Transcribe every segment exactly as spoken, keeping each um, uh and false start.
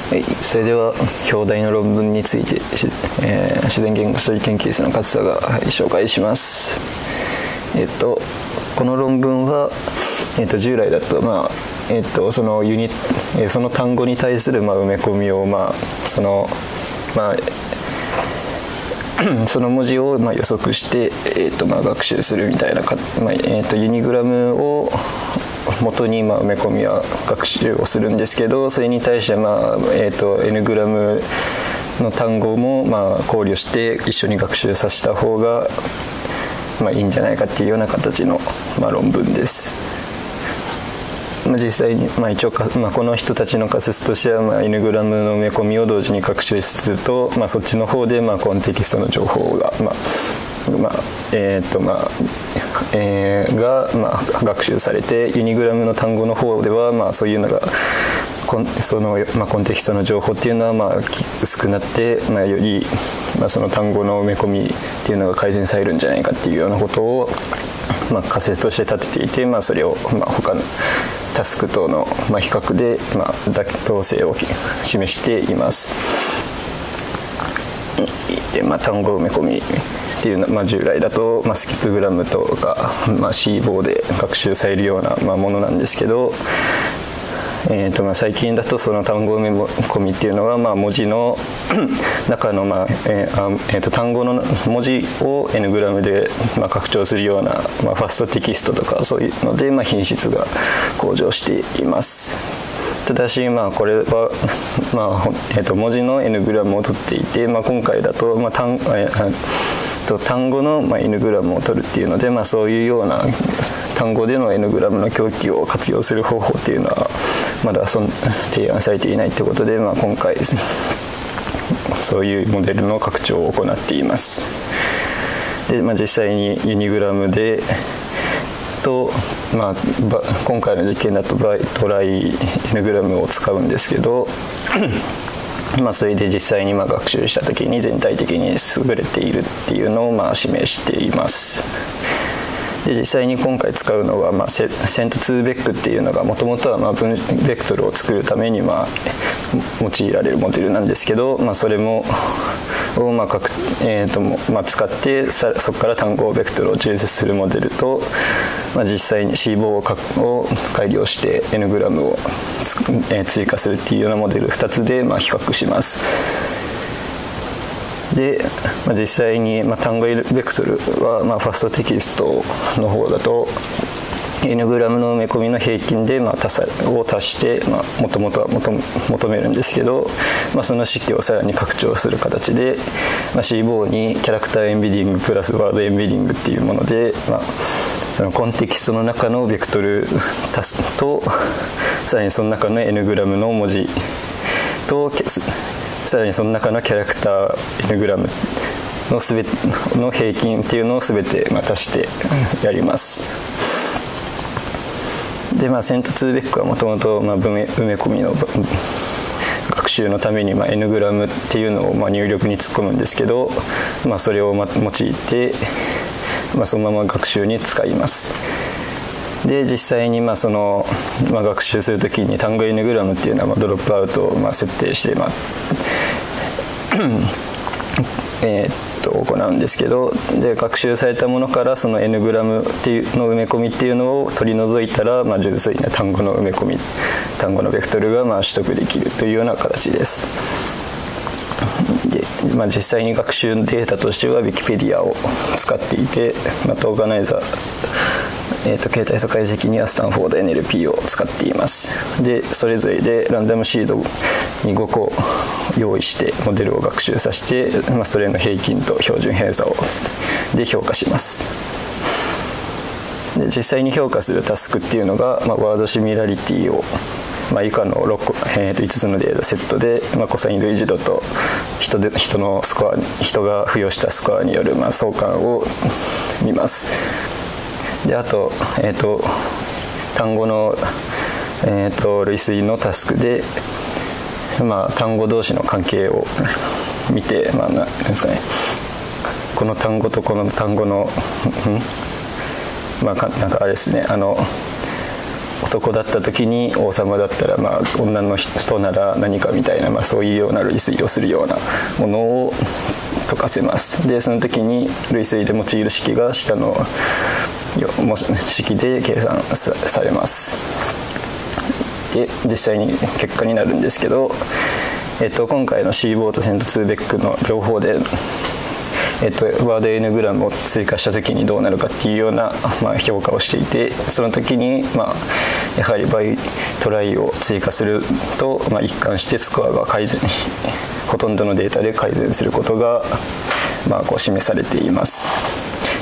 はい、それでは表題の論文について、えー、自然言語処理研究室の勝田が、はい、紹介します。えっとこの論文は、えっと、従来だと、まあえっと、そのユニその単語に対する、まあ、埋め込みを、まあそのまあ、その文字を、まあ、予測して、えっとまあ、学習するみたいなか、まあえっと、ユニグラムを元に、まあ、埋め込みは学習をするんですけど、それに対して、まあえー、と N グラムの単語も、まあ、考慮して一緒に学習させた方が、まあ、いいんじゃないかっていうような形の、まあ、論文です。まあ、実際に、まあ、一応か、まあ、この人たちの仮説としては、まあ、N グラムの埋め込みを同時に学習しつつと、まあ、そっちの方で、まあ、コンテキストの情報が、まあまあえーとまあえー、が、まあ、学習されて、ユニグラムの単語の方では、まあ、そういうのがコンその、まあ、コンテキストの情報っていうのは、まあ、薄くなって、まあ、より、まあ、その単語の埋め込みっていうのが改善されるんじゃないかっていうようなことを、まあ、仮説として立てていて、まあ、それを、まあ、他のタスクとの、まあ、比較で、まあ、妥当性を示しています。で、まあ、単語埋め込みっていうのは、まあ、従来だと、まあ、スキップグラムとか、まあ、シーボーで学習されるような、まあ、ものなんですけど、えーとまあ、最近だとその単語埋め込みっていうのは、まあ、文字の中の、まあえーあえー、と単語の文字を N グラムで、まあ、拡張するような、まあ、ファストテキストとかそういうので、まあ、品質が向上しています。ただし、まあ、これは、まあえー、と文字の N グラムを取っていて、まあ、今回だと、まあ単えーと単語の、まあ、N グラムを取るっていうので、まあ、そういうような単語での N グラムの狂気を活用する方法っていうのはまだそん提案されていないということで、まあ、今回そういうモデルの拡張を行っています。で、まあ、実際にユニグラムでと、まあ、今回の実験だとバイトライ N グラムを使うんですけどまあ、それで実際にまあ学習した時に全体的に優れているっていうのをまあ示しています。で実際に今回使うのは、まあ、セントツーベックっていうのがもともとはまあ分ベクトルを作るためにまあ用いられるモデルなんですけど、まあ、それもをまあかく、えーとまあ、使ってさそこから単語ベクトルを抽出するモデルと、まあ、実際に シーボー を, を改良して N グラムをつ、えー、追加するっていうようなモデルふたつでまあ比較します。で、まあ、実際に、まあ、単語ベクトルは、まあ、ファストテキストの方だと N グラムの埋め込みの平均で、まあ、多さを足して、まあ、もともとは求求めるんですけど、まあ、その式をさらに拡張する形で、まあ、シーボー にキャラクターエンベディングプラスワードエンベディングっていうもので、まあ、そのコンテキストの中のベクトル足すとさらにその中の N グラムの文字とさらにその中のキャラクター N グラムのすべての平均っていうのを全てまあ足してやります。で、まあ、セントツーベックはもともと埋め込みの学習のために、まあ、N グラムっていうのをまあ入力に突っ込むんですけど、まあ、それをま用いて、まあ、そのまま学習に使います。で実際にまあその、まあ、学習するときに単語 N グラムっていうのはまあドロップアウトをまあ設定して、まあえー、っと行うんですけど、で学習されたものからその N グラムっていうの埋め込みっていうのを取り除いたら、まあ、純粋な単語の埋め込み単語のベクトルがまあ取得できるというような形です。で、まあ、実際に学習データとしては Wikipedia を使っていて、まあ、トーガナイザーえー、と形態素解析にはスタンフォード エヌエルピー を使っています。でそれぞれでランダムシードにごこ用意してモデルを学習させて、まあ、それの平均と標準偏差をで評価します。で実際に評価するタスクっていうのが、まあ、ワードシミュラリティを、まあ、以下のろっこ、えー、といつつのデータセットで、まあ、コサイン類似度と 人, で人のスコア人が付与したスコアによる、まあ、相関を見ます。であと、えー、と単語の、えー、と類推のタスクで、まあ、単語同士の関係を見て、まあ、なんですかね、この単語とこの単語の、んまあ、なんかあれですね、あの男だった時に王様だったら、まあ、女の人なら何かみたいな、まあ、そういうような類推をするようなものを解かせます。でその時に類推で用いる式が下の式で計算されます。で実際に結果になるんですけど、えっと、今回の シーボー とセントツーベックの両方で、えっと、ワード N グラムを追加した時にどうなるかっていうような、まあ、評価をしていて、その時に、まあ、やはりバイトライを追加すると、まあ、一貫してスコアが改善、ほとんどのデータで改善することが、まあ、こう示されています。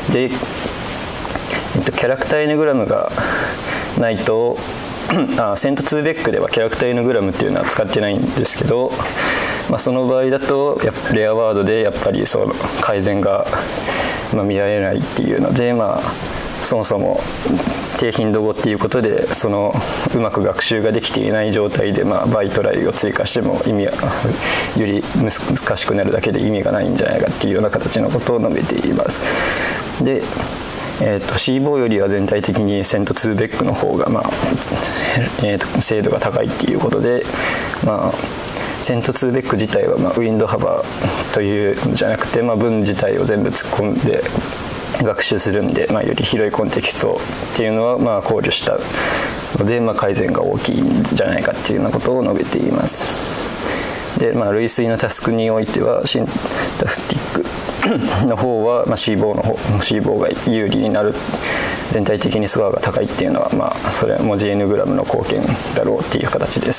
で、えっと、キャラクター N グラムがないとあセントツーベックではキャラクター N グラムっていうのは使ってないんですけど、まあ、その場合だとやっぱレアワードでやっぱりその改善が、まあ、見られないっていうので、まあ、そもそも低頻度語っていうことでそのうまく学習ができていない状態で、まあ、バイトライを追加しても意味はより難しくなるだけで意味がないんじゃないかっていうような形のことを述べています。でえー、と シーボー よりは全体的にセントツーベックの方が、まあえー、と精度が高いっていうことで、まあ、セントツーベック自体は、まあ、ウィンド幅というんじゃなくて、まあ、文自体を全部突っ込んで学習するんで、まあ、より広いコンテキストっていうのは、まあ、考慮したので、まあ、改善が大きいんじゃないかっていうようなことを述べています。で、まあ、類推のタスクにおいてはシンタスティックの方は、まあ、シーボー の方 シーボー が有利になる、全体的にスコアが高いっていうのは、まあ、それは文字 N グラムの貢献だろうっていう形です。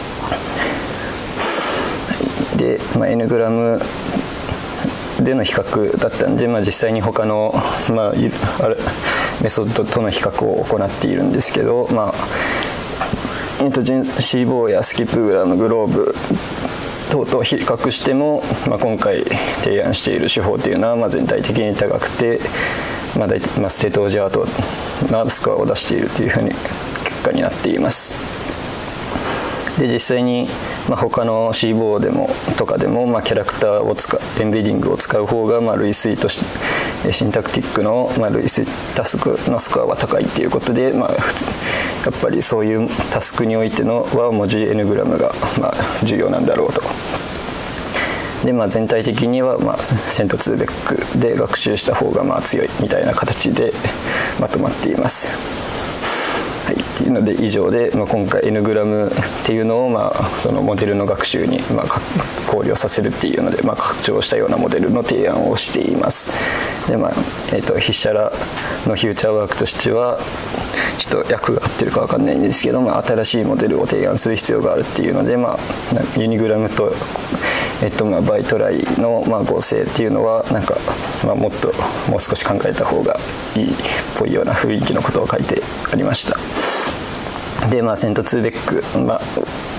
で、まあ、N グラムでの比較だったんで、まあ、実際に他の、まあ、あれメソッドとの比較を行っているんですけど、まあえっと、シーボー やスキップグラム、グローブ等と比較しても、まあ、今回提案している手法というのは、まあ、全体的に高くて、まあ大まあ、ステートオブジャートなスコアを出しているというふうに結果になっています。で実際に、まあ、他の シーボー でもとかでも、まあ、キャラクターを使うエンベディングを使う方が、まあ、類推としてシンタクティックの、まあ、類推タスクのスコアは高いということで、まあ、やっぱりそういうタスクにおいてのは文字 N グラムが、まあ、重要なんだろうと。で、まあ、全体的には、まあ、セントツーベックで学習した方がまあ強いみたいな形でまとまっています。はい、っていうので以上で、まあ、今回 N グラムっていうのを、まあ、そのモデルの学習に、まあ、考慮させるっていうので、まあ、拡張したようなモデルの提案をしています。で、まあえー、と筆者らのフューチャーワークとしてはちょっと訳が合ってるか分かんないんですけど、まあ、新しいモデルを提案する必要があるっていうので、まあ、ユニグラムと、えーとまあ、バイトライの、まあ、合成っていうのはなんか、まあ、もっともう少し考えた方がいいっぽいような雰囲気のことを書いてありました。で、まあ、セントツーベック、まあ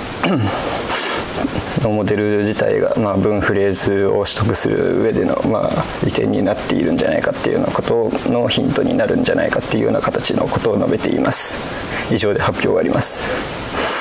のモデル自体が、まあ、文フレーズを取得する上での、まあ、利点になっているんじゃないかっていうようなことのヒントになるんじゃないかっていうような形のことを述べています。以上で発表があります。